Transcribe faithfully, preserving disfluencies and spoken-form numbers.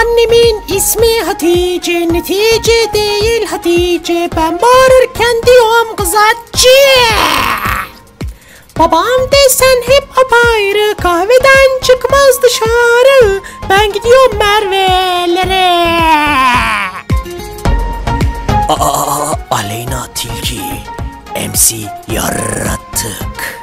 Annemin ismi Hatice, netice değil Hatice. Ben bağırırken diyorum kız Hatice. Babam desen hep apayrı, kahveden çıkmaz dışarı. Ben gidiyorum Merve'lere. Aa, Aleyna Tilki, M C yarattık.